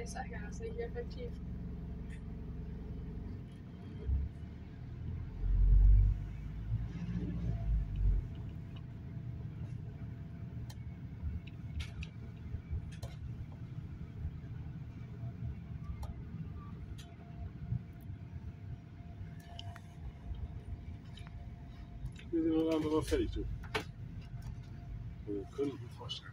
ça c'est effectif. Wir sind noch andere fertig, du. Wir können uns vorstellen.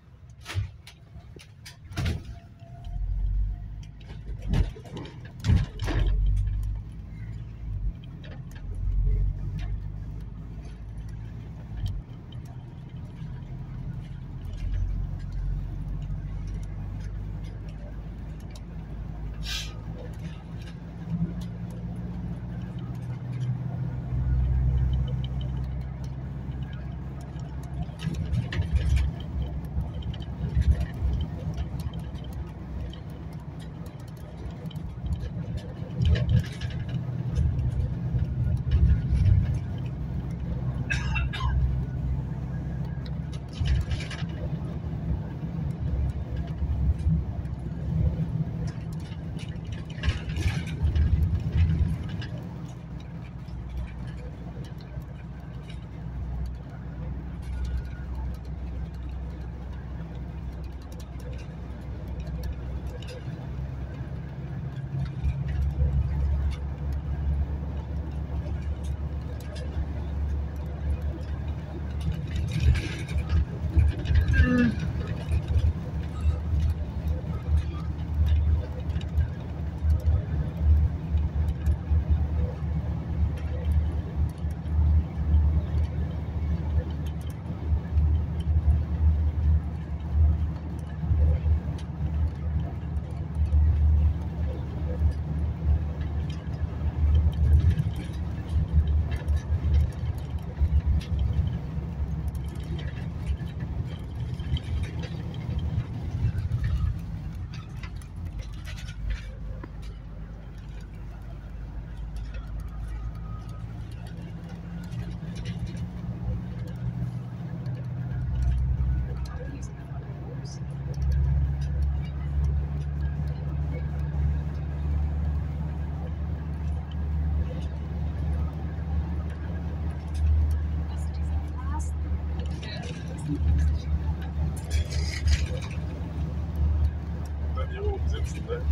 Wenn die oben sitzen, ne?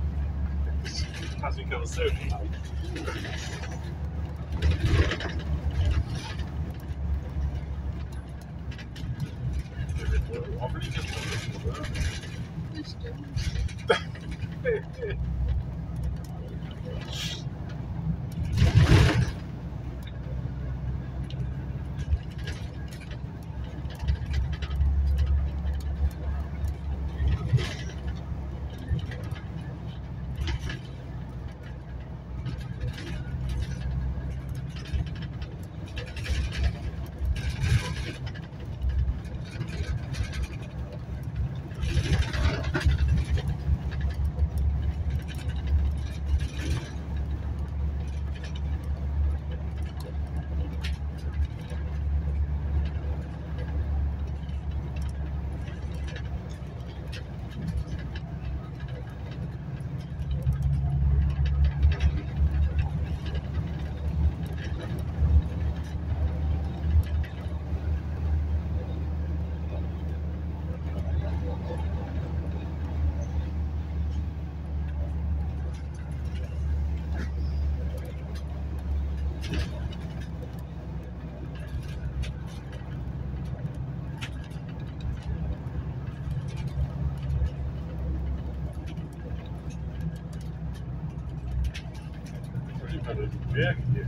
Kannst du wie Karussell fahren. Hoffentlich ist das nicht, oder? Das stimmt. Berg hier.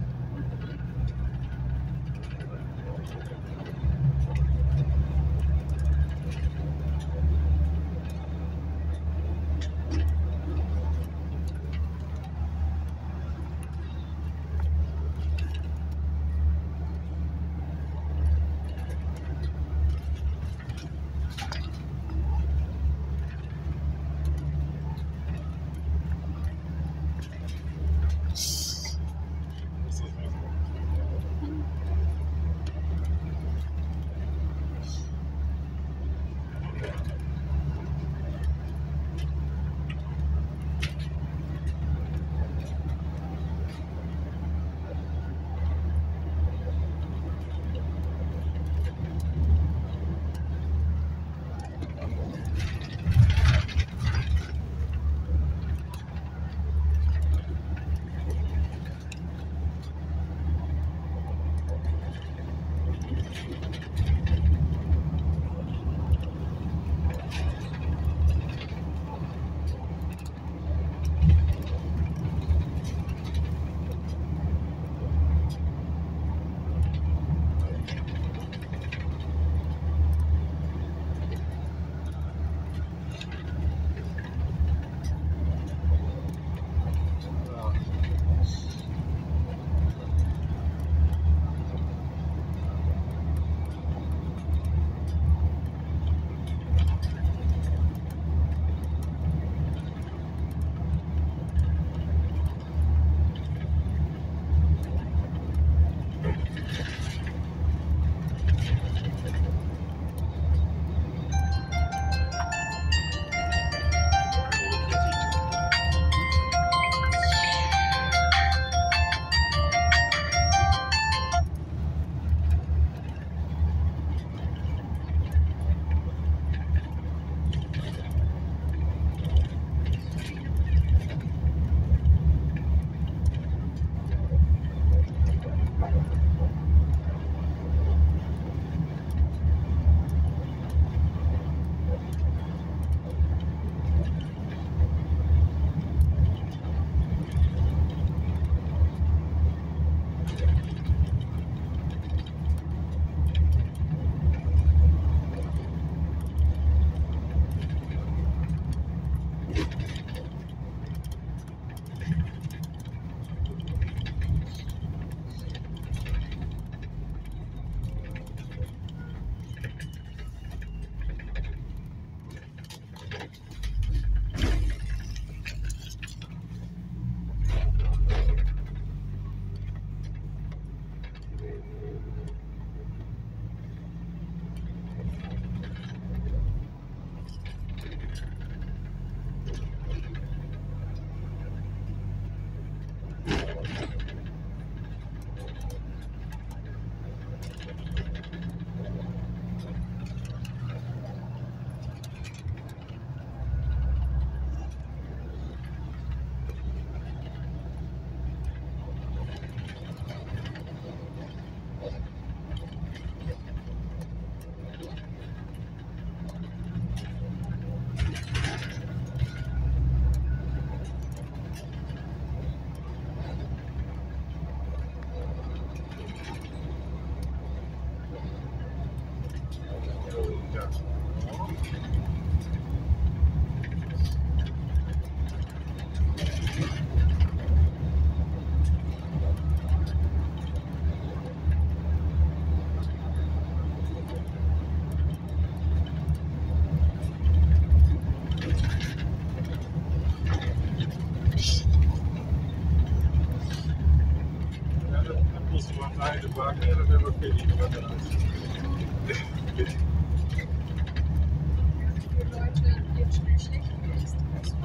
Für Leute geht schnell schlecht, wie ist das?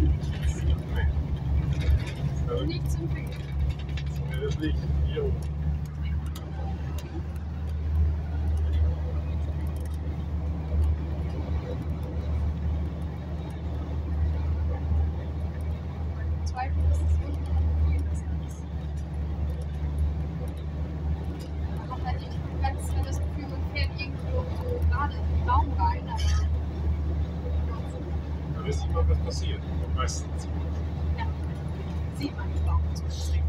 Nicht zum Glück. Das liegt hier oben. Zweifel ist es irgendwie besser ist. Man hat halt nicht ganz das Gefühl, man fährt irgendwo so gerade in den Baum rein, aber Da wisst ihr mal, was passiert. Meistens. ja, sieht man den Baum so schlecht.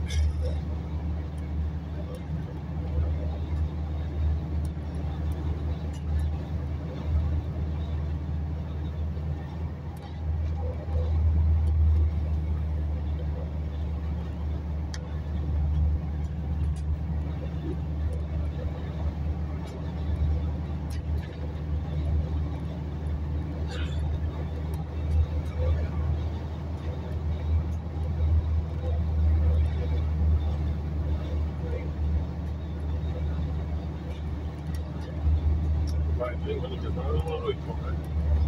Weil irgendwann nicht das mal durchkommen.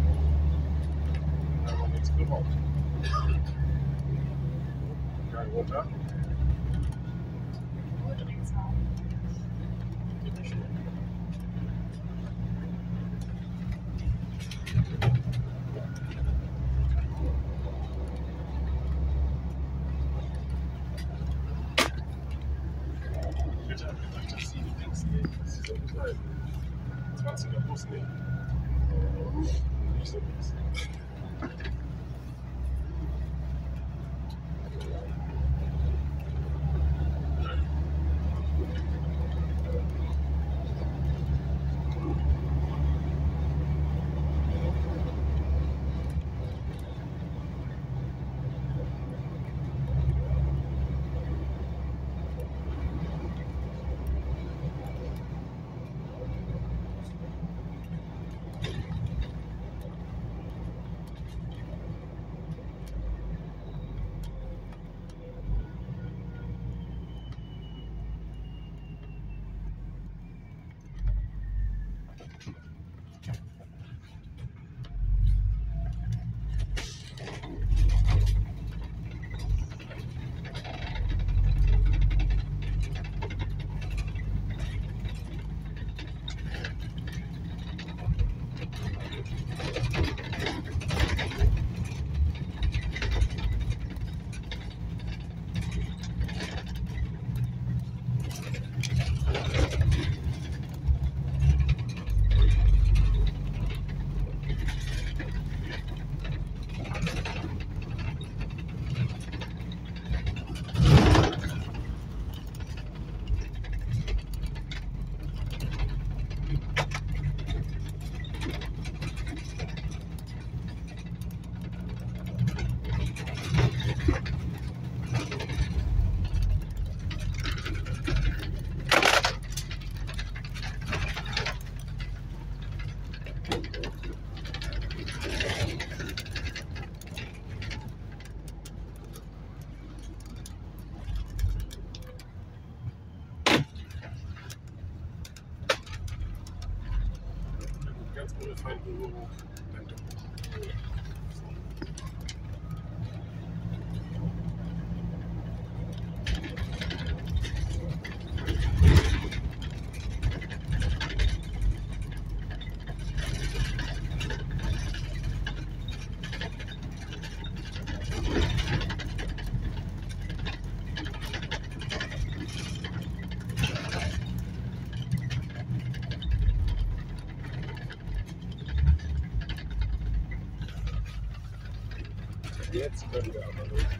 Da haben wir nichts geraucht. Kein runter. Ich habe gedacht, dass sie die Dings nehmen. Das ist so klein. 20er Bus nehmen. Nicht so nichts. Ganz ohne Feindberührung. Jetzt können wir aber durch.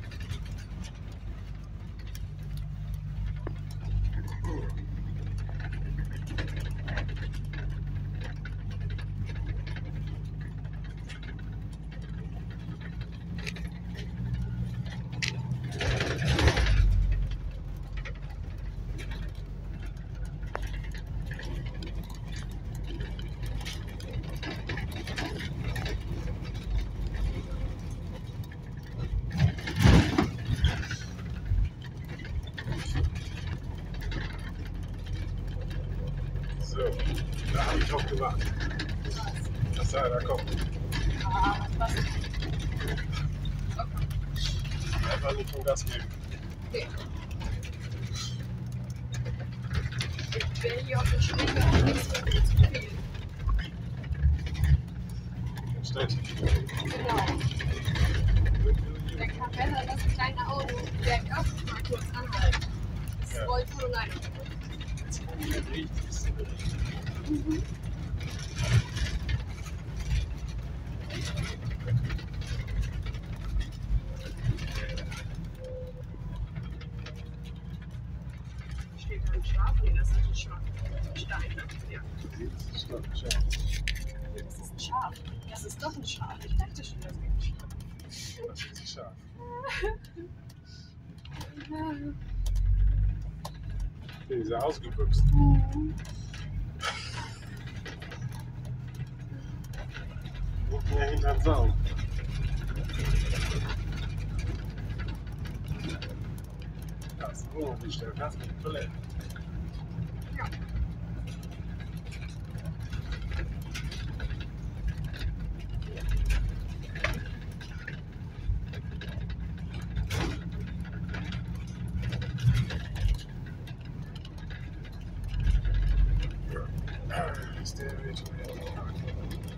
gemacht. Das da, da kommt. Ah, was? Einfach nicht vom Gas geben. Okay. Ich wäre hier auf der Strecke auch nicht so viel zu viel. Steht. Genau. Dann kann besser das kleine Auto bergab mal kurz anhalten. Das rollt von alleine. Jetzt kommen wir richtig. Mhm. Steht da ein Schaf? Nee, das ist ein Schaf. Stein. Ja. Das ist doch schön. Nee, das ist ein Schaf. Das ist doch ein Schaf. Ich dachte schon, das wäre ein Schaf. Das ist scharf. Die ist ja ausgebüxt. Nicht mehr hinterm Zaun. Das ist Wohnungsstelle, das ist eine Toilette. Ja. Ist der Leitrim Northern Counties Railway.